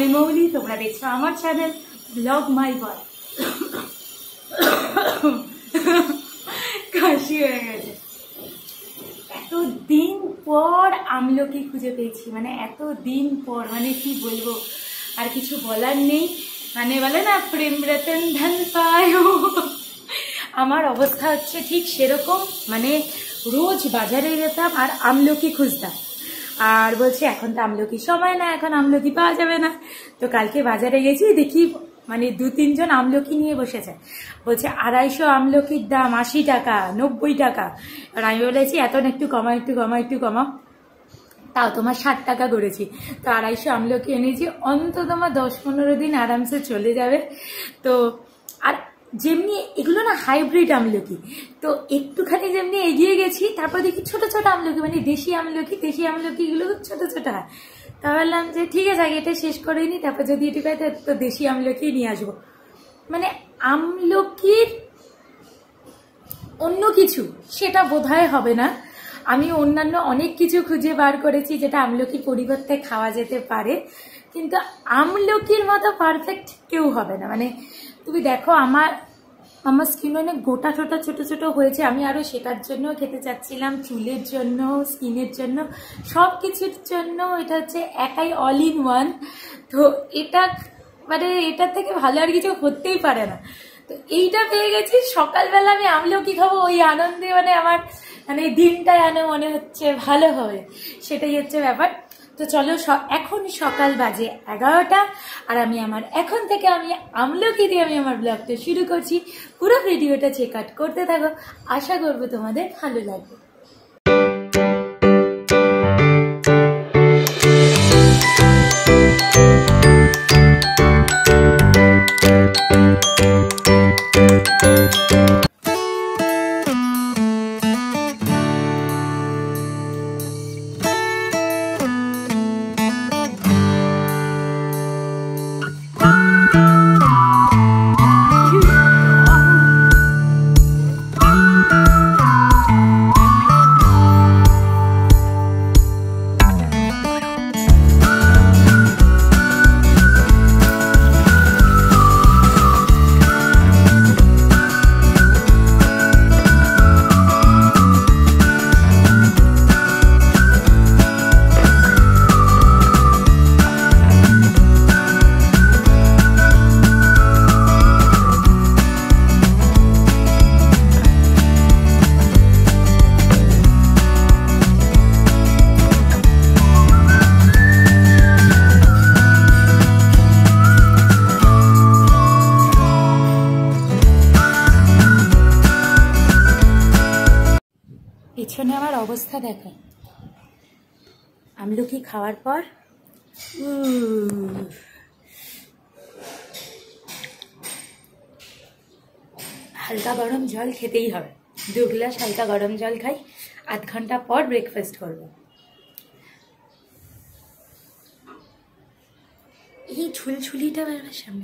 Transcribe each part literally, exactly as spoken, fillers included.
মৌলি, তোমরা দেখছো আমার চ্যানেল ব্লগ মাই বয়। কাশি হয়ে গেছে। এতদিন পর আমলকি খুঁজে পেয়েছি, মানে এত দিন পর, মানে কি বলবো, আর কিছু বলার নেই। মানে বলে না প্রেম রতন ধন পায়, আমার অবস্থা হচ্ছে ঠিক সেরকম। মানে রোজ বাজারে যেতাম আর আমলকি খুঁজতাম, আর বলছি এখন তো আমলকি সময় না, এখন আমলকি পাওয়া যাবে না। তো কালকে বাজারে গেছি, দেখি মানে দু তিনজন আমলকি নিয়ে বসেছে, বলছে আড়াইশো আমলকির দাম আশি টাকা নব্বই টাকা। আর আমি বলেছি এত না, একটু কমা একটু কমা একটু কমা, তাও তোমার ষাট টাকা করেছি। তো আড়াইশো আমলকি এনেছি, অন্তত তোমার দশ পনেরো দিন আরামসে চলে যাবে। তো আর যেমনি এগুলো না হাইব্রিড আমলকি, তো একটুখানি যেমনি এগিয়ে গেছি, তারপর দেখি ছোট ছোট আমলকি, মানে দেশি আমলকি, দেশি আমলকি এগুলো ছোট ছোট হয়। তা বললাম যে ঠিক আছে আগে এটা শেষ করে নি, তারপর যদি এটুকু হয় তো দেশি আমলকি নিয়ে আসবো। মানে আমলকির অন্য কিছু সেটা বোধহয় হবে না। আমি অন্যান্য অনেক কিছু খুঁজে বার করেছি যেটা আমলকির পরিবর্তে খাওয়া যেতে পারে, কিন্তু আমলকির মতো পারফেক্ট কেউ হবে না। মানে তুমি দেখো আমার আমার স্কিন অনেক গোটা টোটা ছোট ছোট হয়েছে, আমি আরো সেটার জন্য খেতে চাচ্ছিলাম, চুলের জন্য, স্কিনের জন্য, সব কিছুর জন্য। এটা হচ্ছে একাই অল ইন ওয়ান। তো এটা মানে এটার থেকে ভালো আর কিছু হতেই পারে না। তো এইটা পেয়ে গেছি, সকালবেলা আমি আমলকি খাবো ওই আনন্দে, মানে আমার মানে দিনটা যেন মনে হচ্ছে ভালো হবে, সেটাই হচ্ছে ব্যাপার। তো চলো, এখন সকাল বাজে এগারোটা, আর আমি আমার এখন থেকে আমি আমলকি দিয়ে আমি আমার ব্লগটা শুরু করছি। পুরো ভিডিওটা চেক আউট করতে থাকো, আশা করবো তোমাদের ভালো লাগবে। পিছনে আমার অবস্থা দেখো, আমলকি খাওয়ার পর হালকা গরম জল খেতেই হবে। দু গ্লাস হালকা গরম জল খাই, আধ ঘন্টা পর ব্রেকফাস্ট করব। এই ঝুলঝুলিটা বেরোবার সামনে,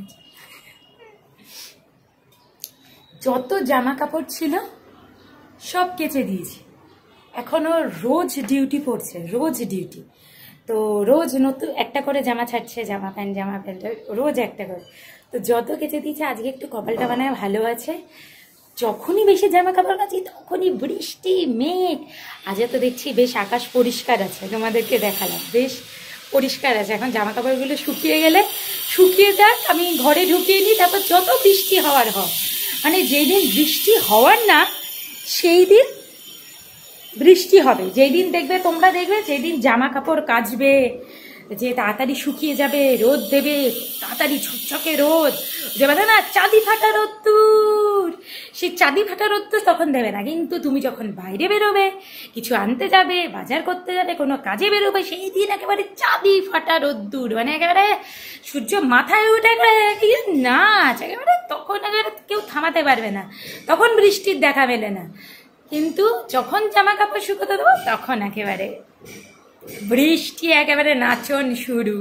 যত জামা কাপড় ছিল সব কেচে দিয়েছি। এখনো রোজ ডিউটি পড়ছে, রোজ ডিউটি। তো রোজ নতুন একটা করে জামা ছাড়ছে, জামা প্যান্ট জামা প্যান্ট রোজ একটা করে। তো যত কেচে দিয়েছে, আজকে একটু কপালটা বানায় ভালো আছে। যখনই বেশি জামা কাপড় কাচি তখনই বৃষ্টি, মেঘ। আজ তো দেখছি বেশ আকাশ পরিষ্কার আছে, তোমাদেরকে দেখালাম বেশ পরিষ্কার আছে। এখন জামা কাপড়গুলো শুকিয়ে গেলে শুকিয়ে যাক, আমি ঘরে ঢুকিয়ে নিই, তারপর যত বৃষ্টি হওয়ার হয়। মানে যেই দিন বৃষ্টি হওয়ার না সেই দিন বৃষ্টি হবে, যেই দিন দেখবে তোমরা দেখবে যেই দিন জামা কাপড় কাচবে, যে তাড়াতাড়ি শুকিয়ে যাবে, রোদ দেবে, তাড়াতাড়ি ঝকঝকে রোদ, যে বলে না চাঁদি ফাটা রোদ্দুর, সেই চাঁদি ফাটা রোদ্দুর তখন দেবে না। কিন্তু তুমি যখন বাইরে বেরোবে, কিছু আনতে যাবে, বাজার করতে যাবে, কোনো কাজে বেরোবে, সেই দিন একেবারে চাঁদি ফাটা রোদ্দুর, মানে একেবারে সূর্য মাথায় উঠে একেবারে নাচ, একেবারে তখন একেবারে কেউ থামাতে পারবে না, তখন বৃষ্টির দেখা মেলে না। কিন্তু যখন জামা কাপড় শুকোতে দেবো তখন একেবারে বৃষ্টি, একেবারে নাচন শুরু।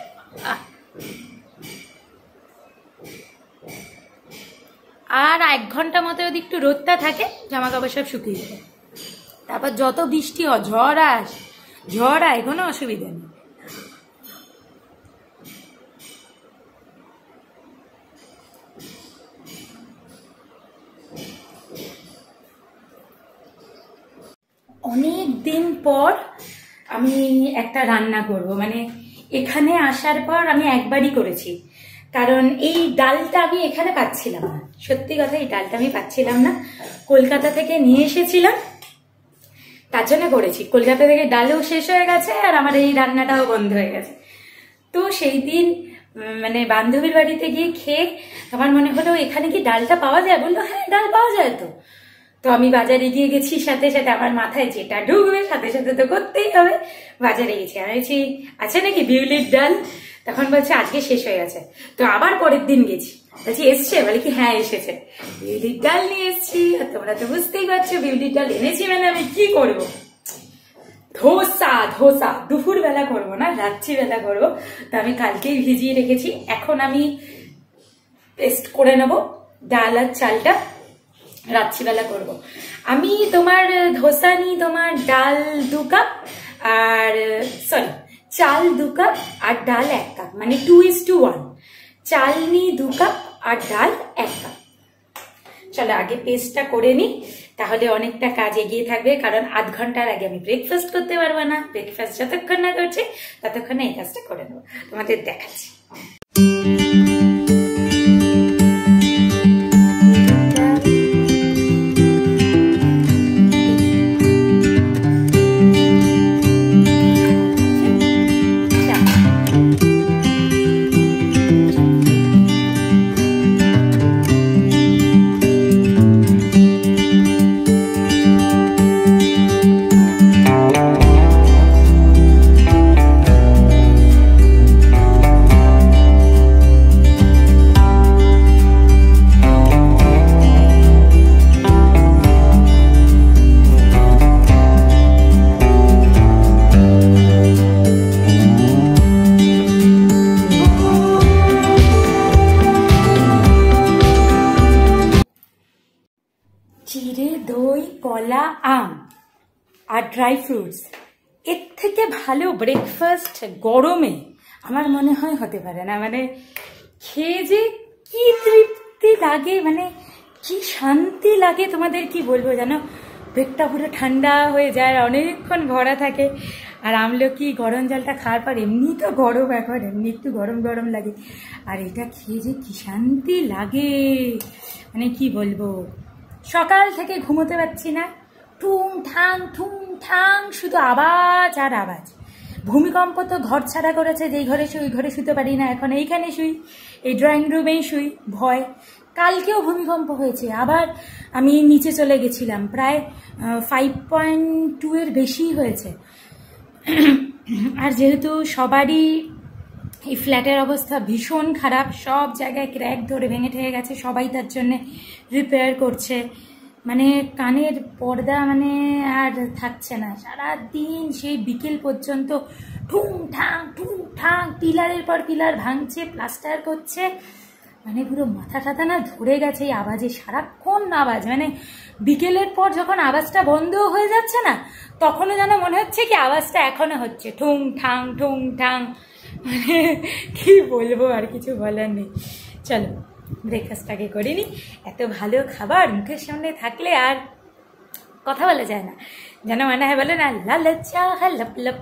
আর এক ঘন্টা মতো যদি একটু রোদটা থাকে জামা কাপড় সব শুকিয়ে যাবে। তারপর যত বৃষ্টি হয়, ঝড় আস ঝড় আয়, কোনো অসুবিধা নেই। অনেক দিন পর আমি একটা রান্না করব, মানে এখানে আসার পর আমি একবারই করেছি, কারণ এই ডালটা আমি এখানে পাচ্ছিলাম না। সত্যি কথা, এই ডালটা আমি পাচ্ছিলাম না, কলকাতা থেকে নিয়ে এসেছিলাম, তার জন্য করেছি। কলকাতা থেকে ডালও শেষ হয়ে গেছে আর আমার এই রান্নাটাও বন্ধ হয়ে গেছে। তো সেই দিন মানে বান্ধবীর বাড়িতে গিয়ে খেয়ে আমার মনে হলো এখানে কি ডালটা পাওয়া যায়, বললো হ্যাঁ ডাল পাওয়া যায়। তো তো আমি বাজারে গিয়ে গেছি, সাথে সাথে আমার মাথায় যেটা ঢুকবে সাথে সাথে তো করতেই হবে, বাজারে গেছি। আমি বলছি আছে নাকি বিউলির ডাল, তখন বলছে আজকে শেষ হয়ে গেছে। তো আবার পরের দিন গেছি, বলছি এসছে, বলে কি হ্যাঁ এসেছে, বিউলির ডাল নিয়ে এসছি। আর তোমরা তো বুঝতেই পারছো বিউলির ডাল এনেছি মানে আমি কি করবো, ধোসা ধোসা দুপুর বেলা করবো না, রাত্রি বেলা করবো। তো আমি কালকেই ভিজিয়ে রেখেছি, এখন আমি পেস্ট করে নেবো ডাল আর চালটা, রাত্রিবেলা করব। আমি তোমার ধোসা নিই তোমার ডাল দু কাপ আর সরি চাল দু কাপ আর ডাল এক কাপ, মানে টু ইস টু ওয়ান। চাল নিই দু কাপ আর ডাল এক কাপ। চলো আগে পেস্টটা করে নিই, তাহলে অনেকটা কাজ এগিয়ে থাকবে, কারণ আধ ঘন্টার আগে আমি ব্রেকফাস্ট করতে পারবো না। ব্রেকফাস্ট যতক্ষণ না করছি ততক্ষণে এই কাজটা করে নেবো, তোমাদের দেখাচ্ছি। চিড়ে, দই, কলা, আম আর ড্রাই ফ্রুটস, এর থেকে ভালো ব্রেকফাস্ট গরমে আমার মনে হয় হতে পারে না। মানে খেয়ে যে কি তৃপ্তি লাগে, মানে কি শান্তি লাগে, তোমাদের কি বলবো জানো, পেটটা পুরো ঠান্ডা হয়ে যায়, অনেকক্ষণ ভরা থাকে। আর আমলকি গরম জলটা খাওয়ার পর এমনি তো গরম, এখন এমনি একটু গরম গরম লাগে, আর এটা খেয়ে যে কি শান্তি লাগে, মানে কি বলবো। সকাল থেকে ঘুমোতে পারছি না, ঠুং ঠাং ঠুং ঠাং শুধু আওয়াজ আর আওয়াজ। ভূমিকম্প তো ঘর ছাড়া করেছে, যেই ঘরে শুই ওই ঘরে শুতে পারি না, এখন এইখানে শুই, এই ড্রয়িং রুমেই শুই, ভয়। কালকেও ভূমিকম্প হয়েছে, আবার আমি নিচে চলে গেছিলাম, প্রায় ফাইভ পয়েন্ট টু এর বেশি হয়েছে। আর যেহেতু সবারই এই ফ্ল্যাটের অবস্থা ভীষণ খারাপ, সব জায়গায় ক্র্যাক ধরে ভেঙে ঠেঙে গেছে, সবাই তার জন্য রিপেয়ার করছে, মানে কানের পর্দা মানে আর থাকছে না। সারাদিন সেই বিকেল পর্যন্ত ঠুং ঠাং ঠুং ঠাং পিলারের পর পিলার ভাঙছে, প্লাস্টার করছে, মানে পুরো মাথা টাথা না ধরে গেছে এই আওয়াজে, সারাক্ষণ আওয়াজ। মানে বিকেলের পর যখন আওয়াজটা বন্ধ হয়ে যাচ্ছে না, তখনও যেন মনে হচ্ছে কি আওয়াজটা এখনো হচ্ছে, ঠুং ঠাং ঠুং ঠাং। মানে কি বলবো, আর কিছু বলার নেই। চলো ব্রেকফাস্টটাকে করিনি, এত ভালো খাবার মুখের সামনে থাকলে আর কথা বলা যায় না, যেন মনে হয় বলে না লাল চা লপ লপ।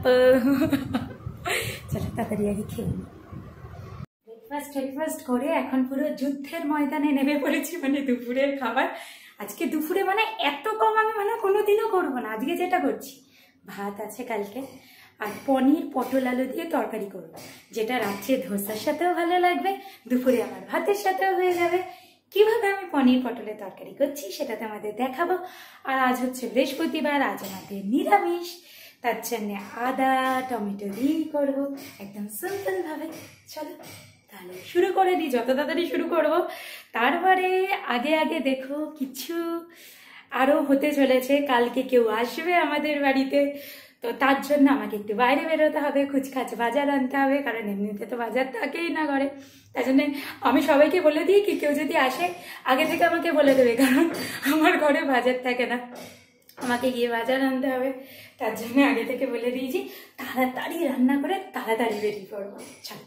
চলো তাড়াতাড়ি আগে খেয়ে নিই। ব্রেকফাস্ট ব্রেকফাস্ট করে এখন পুরো যুদ্ধের ময়দানে নেমে পড়েছি, মানে দুপুরের খাবার। আজকে দুপুরে মানে এত কম আমি মানে কোনোদিনও করবো না, আজকে যেটা করছি, ভাত আছে কালকে, আর পনির পটল আলু দিয়ে তরকারি করব, যেটা রাত্রে ধোসার সাথেও ভালো লাগবে, দুপুরে আমার ভাতের সাথেও হয়ে যাবে। কিভাবে আমি পনির পটলের তরকারি করছি সেটা তোমাদের দেখাবো। আর আজ হচ্ছে বৃহস্পতিবার, আজ আমাদের নিরামিষ, তার জন্য আদা টমেটো দিয়ে করবো একদম সিম্পল ভাবে। চলো তাহলে শুরু করে দিই, যত তাড়াতাড়ি শুরু করব। তারপরে আগে আগে দেখো কিছু আরও হতে চলেছে, কালকে কেউ আসবে আমাদের বাড়িতে, তো তার জন্য আমাকে একটু বাইরে বেরোতে হবে, কুচকাচ বাজার আনতে হবে, কারণ এমনিতে তো বাজার থাকেই না ঘরে। তার জন্য আমি সবাইকে বলে দিই কি কেউ যদি আসে আগে থেকে আমাকে বলে দেবে, কারণ আমার ঘরে বাজার থাকে না, আমাকে গিয়ে বাজার আনতে হবে। তার জন্য আগে থেকে বলে দিয়েছি, তাড়াতাড়ি রান্না করে তাড়াতাড়ি বেরিয়ে পড়বো। চল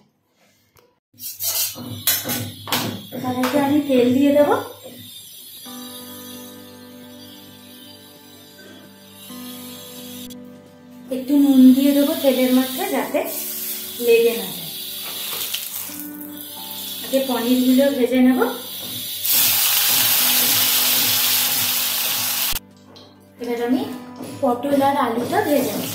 তাহলে আমি তেল দিয়ে দেবো। একটু নুন দিয়ে দেবো তেলের মধ্যে যাতে লেগে না যায়। আগে পনিরগুলো ভেজে নেব। এবার আমি পটল আর আলুটা ভেজে নেব।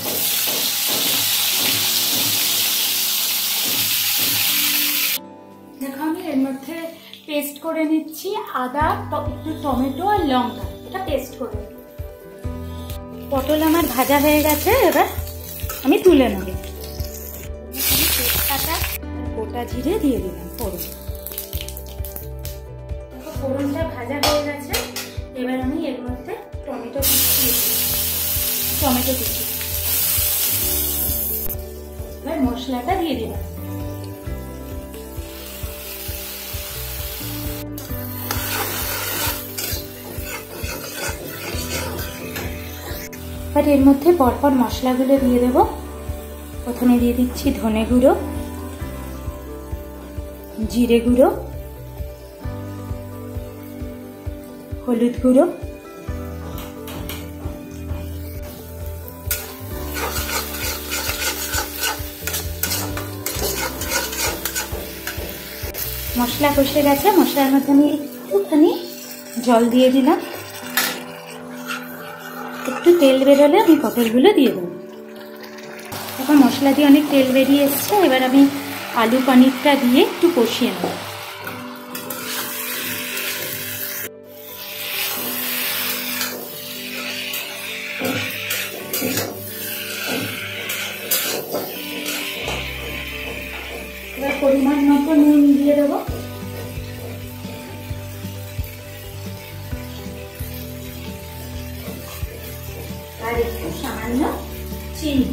দেখো আমি এর মধ্যে পেস্ট করে নিচ্ছি আদা, একটু টমেটো আর লঙ্কা, এটা পেস্ট করে নেব। পটল আমার ভাজা হয়ে গেছে, এবার আমি তুলে নেব। তেজপাতা গোটা জিরে দিয়ে দিলাম ফোড়ন। ফোড়নটা ভাজা হয়ে গেছে, এবার আমি এর মধ্যে টমেটো কুচি টমেটো কুচি এবার মশলাটা দিয়ে দিলাম। এবার এর মধ্যে পরপর মশলাগুলো দিয়ে দেবো। প্রথমে দিয়ে দিচ্ছি ধনে গুঁড়ো, জিরে গুঁড়ো, হলুদ গুঁড়ো, মশলা কষে গেছে, মশলার মধ্যে আমি একটুখানি জল দিয়ে দিলাম। একটু তেল বেরোলে আমি পটলগুলো দিয়ে দেবো। এখন মশলা দিয়ে অনেক তেল বেরিয়ে এসছে, এবার আমি আলু পনিরটা দিয়ে একটু কষিয়ে নেব। এবার পরিমাণ মতো নুন দিয়ে দেবো। আর একটু সামান্য চিনি।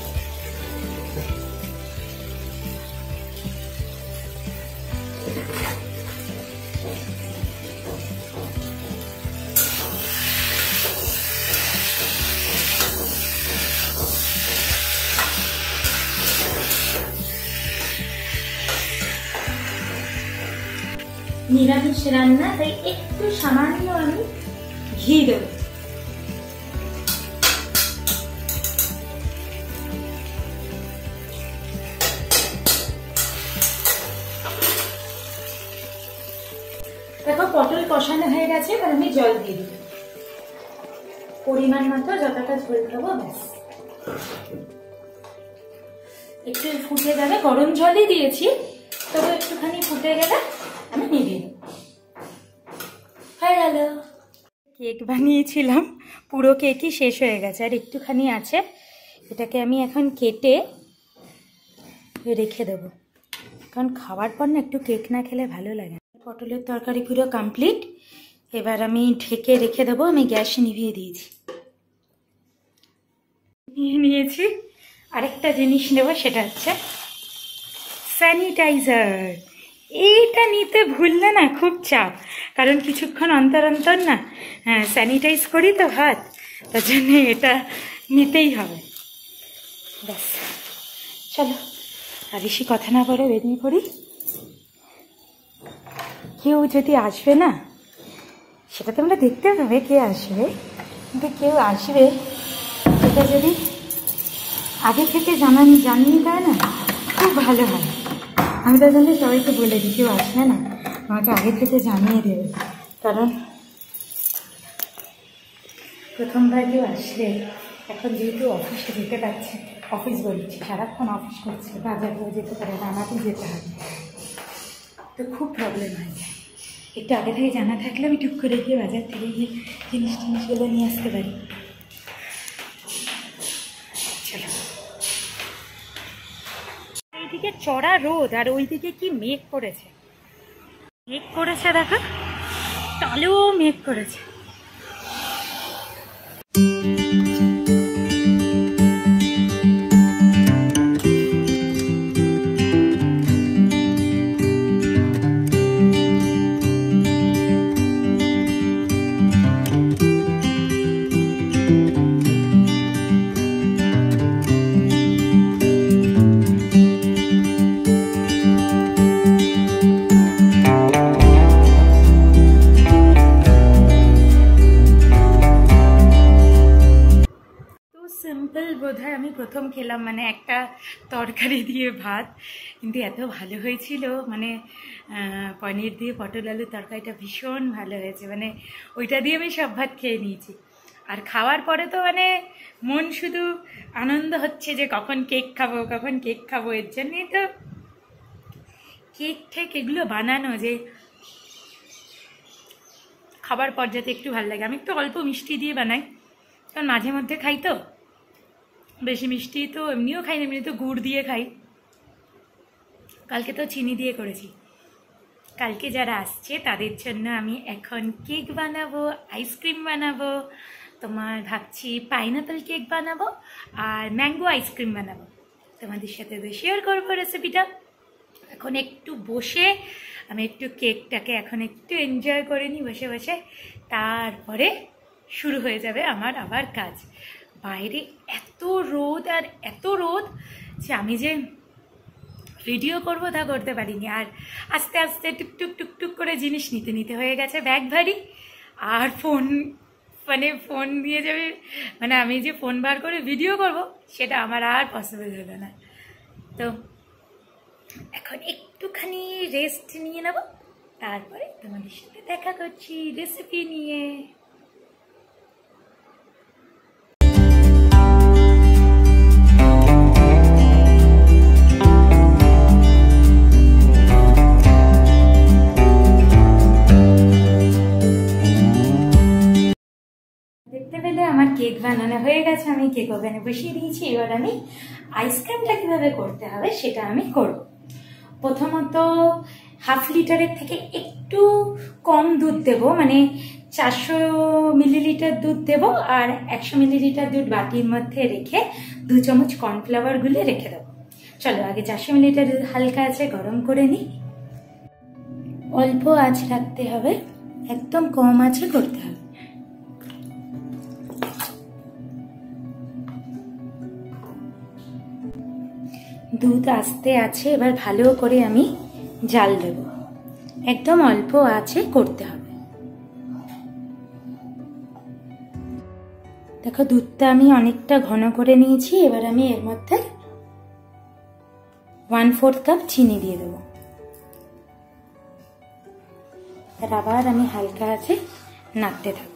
নিরামিষ রান্না, তাই একটু সামান্য আমি ঘি দেব। দেখো পটল কষানো হয়ে গেছে, এবার আমি জল দিয়ে দিই পরিমাণ মতো, যতটা ঝোল খাবো ব্যাস। একটু ফুটে যাবে, গরম জলই দিয়েছি, তবে একটুখানি ফুটে গেলে আমি নিয়ে হয়ে গেল। কেক বানিয়েছিলাম, পুরো কেকই শেষ হয়ে গেছে, আর একটুখানি আছে। এটাকে আমি এখন কেটে রেখে দেবো, কারণ খাওয়ার পর না একটু কেক না খেলে ভালো লাগে। পটলের তরকারি পুরো কমপ্লিট, এবার আমি ঢেকে রেখে দেবো। আমি গ্যাস নিভিয়ে দিয়েছি, নিয়ে নিয়েছি। আরেকটা জিনিস নেব, সেটা হচ্ছে স্যানিটাইজার। এইটা নিতে ভুললে না খুব চাপ, কারণ কিছুক্ষণ অন্তর অন্তর না হ্যাঁ স্যানিটাইজ করি তো হাত, তার জন্য এটা নিতেই হবে। ব্যাস চলো, আর বেশি কথা না বলে বেরিয়ে পড়ি। কেউ যদি আসবে না, সেটা তোমরা দেখতে পাবে কে আসবে, কিন্তু কেউ আসবে সেটা যদি আগে থেকে জানান জানিয়ে দেয় না, খুব ভালো হয়। আমি তার জন্য সবাইকে বলে দিই, কেউ আসলে না আমাকে আগে থেকে জানিয়ে দেবে, কারণ প্রথমবার কেউ আসলে এখন যেহেতু অফিসে যেতে পারছে, অফিস বলছি সারাক্ষণ অফিস করছে, বাজারেও যেতে পারে, রান্নাতেও যেতে হবে, তো খুব প্রবলেম হয়। একটু আগে থেকে জানা থাকলে আমি টুক করে গিয়ে বাজার থেকে গিয়ে জিনিস টিনিসগুলো নিয়ে আসতে পারি। চলো, এইদিকে চড়া রোদ আর ওইদিকে কি মেঘ করেছে, মেঘ করেছে দেখো, তালেও মেঘ করেছে। খেলাম, মানে একটা তরকারি দিয়ে ভাত, কিন্তু এত ভালো হয়েছিল, মানে পনির দিয়ে পটল আলুর তরকারিটা ভীষণ ভালো হয়েছে, মানে ওইটা দিয়ে আমি সব ভাত খেয়ে নিয়েছি। আর খাওয়ার পরে তো মানে মন শুধু আনন্দ হচ্ছে যে কখন কেক খাবো কখন কেক খাবো, এর জন্যই তো কেক ঠেক এগুলো বানানো, যে খাবার পর যাতে একটু ভালো লাগে। আমি একটু অল্প মিষ্টি দিয়ে বানাই, কারণ মাঝে মধ্যে খাই তো, বেশি মিষ্টি তো এমনিও খাই না, এমনি তো গুড় দিয়ে খাই। কালকে তো চিনি দিয়ে করেছি। কালকে যারা আসছে তাদের জন্য আমি এখন কেক বানাবো, আইসক্রিম বানাবো, তোমার ভাবছি পাইনাপেল কেক বানাবো আর ম্যাঙ্গো আইসক্রিম বানাবো, তোমাদের সাথে তো শেয়ার করবো রেসিপিটা। এখন একটু বসে আমি একটু কেকটাকে এখন একটু এনজয় করে নিই বসে বসে, তারপরে শুরু হয়ে যাবে আমার আবার কাজ। বাইরে এত রোদ আর এত রোদ যে আমি যে ভিডিও করবো তা করতে পারিনি। আর আস্তে আস্তে টুকটুক টুকটুক করে জিনিস নিতে নিতে হয়ে গেছে ব্যাগ ভারী, আর ফোন মানে ফোন দিয়ে যাবে, মানে আমি যে ফোন বার করে ভিডিও করব সেটা আমার আর পসিবল হলো না। তো এখন একটুখানি রেস্ট নিয়ে নেব, তারপরে তোমাদের সাথে দেখা করছি রেসিপি নিয়ে। দেখতে পেলে আমার কেক বানানো হয়ে গেছে, আমি কেক ওভেনে বসিয়ে দিয়েছি। এবার আমি আইসক্রিমটা কিভাবে করতে হবে সেটা আমি করব। প্রথমত হাফ লিটারের থেকে একটু কম দুধ দেব, মানে চারশো মিলিলিটার দুধ দেব, আর একশো মিলিলিটার দুধ বাটির মধ্যে রেখে দু চামচ কর্নফ্লাওয়ার গুলে রেখে দেবো। চলো আগে চারশো মিলিলিটার দুধ হালকা আছে গরম করে নিই। অল্প আঁচ রাখতে হবে, একদম কম আঁচে করতে হবে। দুধ আস্তে আছে, এবার ভালো করে আমি জাল দেব, একদম অল্প আছে করতে হবে। দেখো দুধটা আমি অনেকটা ঘন করে নিয়েছি, এবার আমি এর মধ্যে ওয়ান ফোর্থ কাপ চিনি দিয়ে দেবো। আর আবার আমি হালকা আছে নাড়তে থাকবো।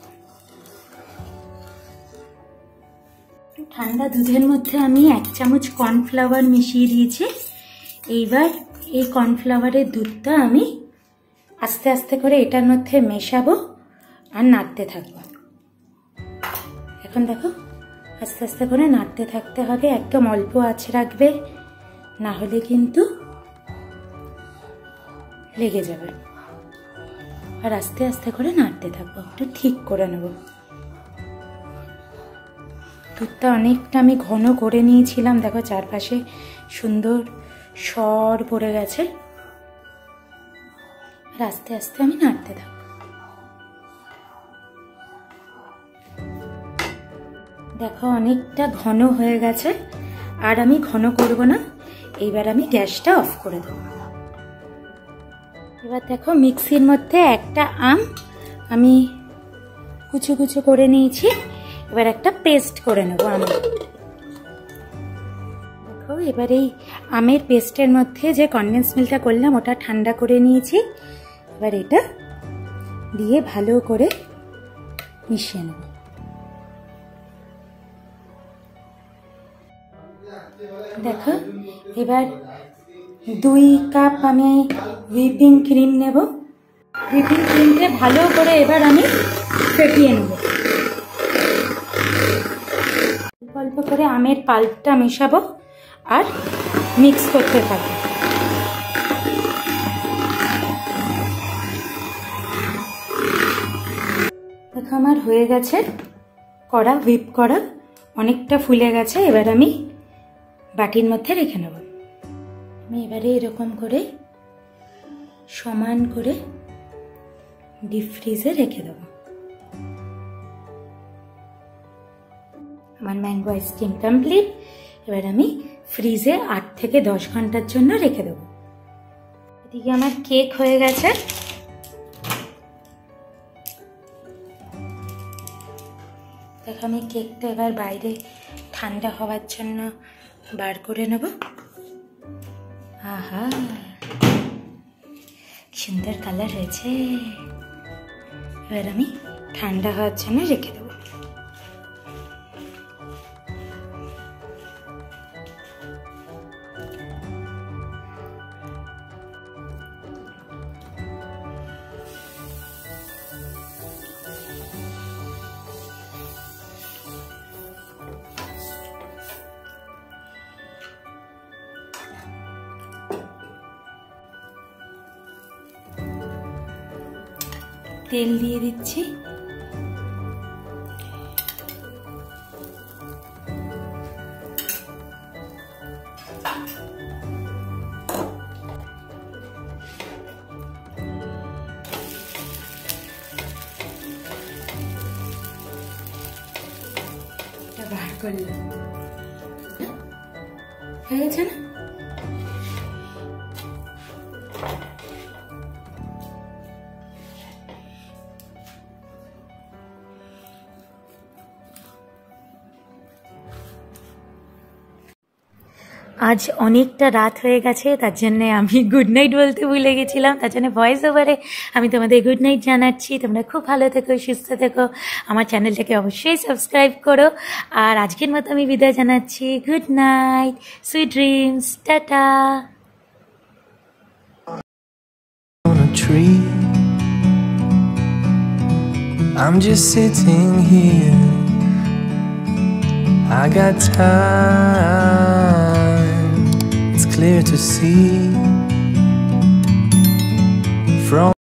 ঠান্ডা দুধের মধ্যে আমি এক চামচ কর্নফ্লাওয়ার মিশিয়ে দিয়েছি। এইবার এই কর্নফ্লাওয়ারের দুধটা আমি আস্তে আস্তে করে এটার মধ্যে মেশাবো আর নাড়তে থাকবো। এখন দেখো আস্তে আস্তে করে নাড়তে থাকতে হবে, একদম অল্প আঁচ রাখবে, না হলে কিন্তু লেগে যাবে। আর আস্তে আস্তে করে নাড়তে থাকবো, একটু ঠিক করে নেব। দুধটা অনেকটা আমি ঘন করে নিয়েছিলাম, দেখো চারপাশে সুন্দর সর পড়ে গেছে। আর আস্তে আস্তে আমি নাড়তে থাকবো। দেখো অনেকটা ঘন হয়ে গেছে, আর আমি ঘন করব না। এইবার আমি গ্যাসটা অফ করে দেবো। এবার দেখো মিক্সির মধ্যে একটা আম আমি কুচো কুচো করে নিয়েছি, এবার একটা পেস্ট করে নেবো আমের। দেখো এবার এই আমের পেস্টের মধ্যে যে কনডেন্স মিল্কটা করলাম ওটা ঠান্ডা করে নিয়েছি, এবার এটা দিয়ে ভালো করে মিশিয়ে নেব। দেখো এবার দুই কাপ আমি হুইপিং ক্রিম নেব। হুইপিং ক্রিমটা ভালো করে এবার আমি ফেটিয়ে নেব। অল্প করে আমের পাল্পটা মেশাবো আর মিক্স করতে থাকবো। দেখো আমার হয়ে গেছে করা, হুইপ করা অনেকটা ফুলে গেছে। এবার আমি বাটির মধ্যে রেখে নেব। আমি এবারে এরকম করে সমান করে ডিপ ফ্রিজে রেখে দেবো। আমার ম্যাঙ্গো আইসক্রিম কমপ্লিট। এবার আমি ফ্রিজে আট থেকে দশ ঘন্টার জন্য রেখে দেবো। এদিকে আমার কেক হয়ে গেছে। দেখো আমি কেকটা এবার বাইরে ঠান্ডা হওয়ার জন্য বার করে নেব। আহা, সুন্দর কালার হয়েছে। এবার আমি ঠান্ডা হওয়ার জন্য রেখে দেবো। তেল দিয়ে দিচ্ছি। বার করলাম, হয়ে গেছে না? আজ অনেকটা রাত হয়ে গেছে, তার জন্য আমি গুড নাইট বলতে ভুলে গেছিলাম। তার জন্য ভয়েস ওভারে আমি তোমাদের গুড নাইট জানাচ্ছি। তোমরা খুব ভালো থেকো, সুস্থ থেকো, আমার চ্যানেলটাকে অবশ্যই সাবস্ক্রাইব করো। আর আজকের মতো আমি বিদায় জানাচ্ছি। গুড নাইট, সুইট ড্রিমস, টাটা। I'm just sitting here, I got time, it's clear to see from